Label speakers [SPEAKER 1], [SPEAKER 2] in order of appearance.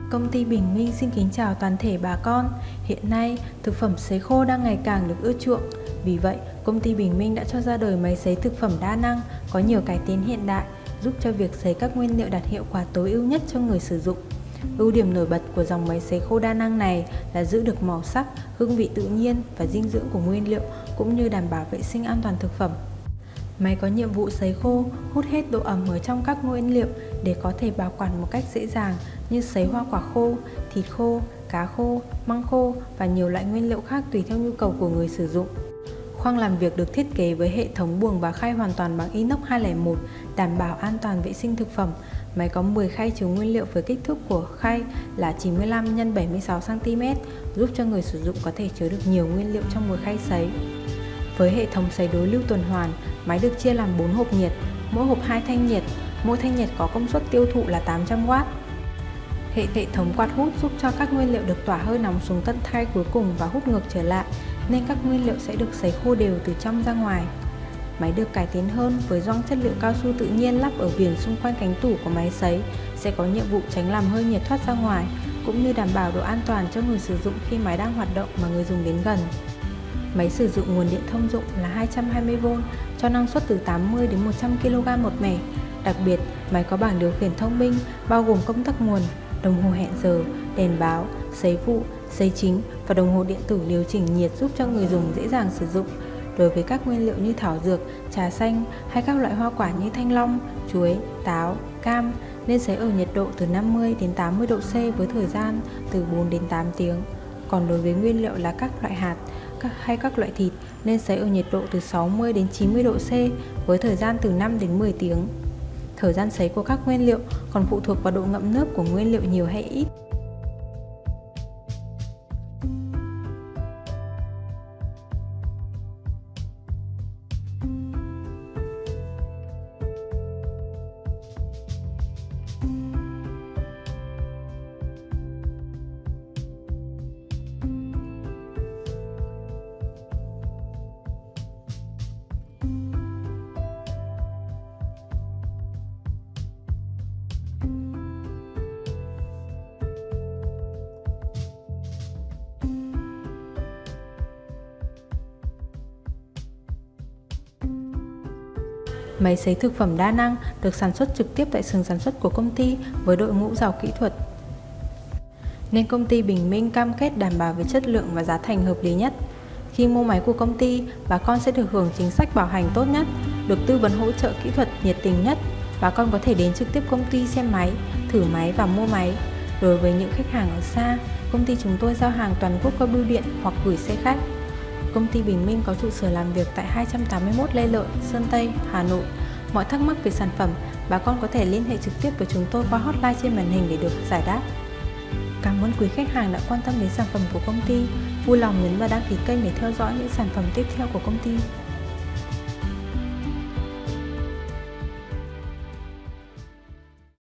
[SPEAKER 1] Công ty Bình Minh xin kính chào toàn thể bà con. Hiện nay, thực phẩm sấy khô đang ngày càng được ưa chuộng. Vì vậy, công ty Bình Minh đã cho ra đời máy sấy thực phẩm đa năng có nhiều cải tiến hiện đại, giúp cho việc sấy các nguyên liệu đạt hiệu quả tối ưu nhất cho người sử dụng. Ưu điểm nổi bật của dòng máy sấy khô đa năng này là giữ được màu sắc, hương vị tự nhiên và dinh dưỡng của nguyên liệu, cũng như đảm bảo vệ sinh an toàn thực phẩm. Máy có nhiệm vụ sấy khô, hút hết độ ẩm ở trong các nguyên liệu để có thể bảo quản một cách dễ dàng, như sấy hoa quả khô, thịt khô, cá khô, măng khô và nhiều loại nguyên liệu khác tùy theo nhu cầu của người sử dụng. Khoang làm việc được thiết kế với hệ thống buồng và khay hoàn toàn bằng inox 201, đảm bảo an toàn vệ sinh thực phẩm. Máy có 10 khay chứa nguyên liệu với kích thước của khay là 95 x 76 cm, giúp cho người sử dụng có thể chứa được nhiều nguyên liệu trong một khay sấy. Với hệ thống sấy đối lưu tuần hoàn, máy được chia làm 4 hộp nhiệt, mỗi hộp 2 thanh nhiệt, mỗi thanh nhiệt có công suất tiêu thụ là 800W. Hệ thống quạt hút giúp cho các nguyên liệu được tỏa hơi nóng xuống tận khay cuối cùng và hút ngược trở lại, nên các nguyên liệu sẽ được sấy khô đều từ trong ra ngoài. Máy được cải tiến hơn với gioăng chất liệu cao su tự nhiên lắp ở viền xung quanh cánh tủ của máy sấy, sẽ có nhiệm vụ tránh làm hơi nhiệt thoát ra ngoài, cũng như đảm bảo độ an toàn cho người sử dụng khi máy đang hoạt động mà người dùng đến gần. Máy sử dụng nguồn điện thông dụng là 220V, cho năng suất từ 80 đến 100 kg một mẻ. Đặc biệt, máy có bảng điều khiển thông minh bao gồm công tắc nguồn, đồng hồ hẹn giờ, đèn báo, sấy phụ, sấy chính và đồng hồ điện tử điều chỉnh nhiệt, giúp cho người dùng dễ dàng sử dụng. Đối với các nguyên liệu như thảo dược, trà xanh hay các loại hoa quả như thanh long, chuối, táo, cam nên sấy ở nhiệt độ từ 50 đến 80 độ C với thời gian từ 4 đến 8 tiếng. Còn đối với nguyên liệu là các loại hạt hay các loại thịt nên sấy ở nhiệt độ từ 60 đến 90 độ C với thời gian từ 5 đến 10 tiếng. Thời gian sấy của các nguyên liệu còn phụ thuộc vào độ ngậm nước của nguyên liệu nhiều hay ít. Máy sấy thực phẩm đa năng được sản xuất trực tiếp tại xưởng sản xuất của công ty với đội ngũ giàu kỹ thuật, nên công ty Bình Minh cam kết đảm bảo về chất lượng và giá thành hợp lý nhất. Khi mua máy của công ty, bà con sẽ được hưởng chính sách bảo hành tốt nhất, được tư vấn hỗ trợ kỹ thuật nhiệt tình nhất. Bà con có thể đến trực tiếp công ty xem máy, thử máy và mua máy. Đối với những khách hàng ở xa, công ty chúng tôi giao hàng toàn quốc qua bưu điện hoặc gửi xe khách. Công ty Bình Minh có trụ sở làm việc tại 281 Lê Lợi, Sơn Tây, Hà Nội. Mọi thắc mắc về sản phẩm, bà con có thể liên hệ trực tiếp với chúng tôi qua hotline trên màn hình để được giải đáp. Cảm ơn quý khách hàng đã quan tâm đến sản phẩm của công ty. Vui lòng nhấn vào đăng ký kênh để theo dõi những sản phẩm tiếp theo của công ty.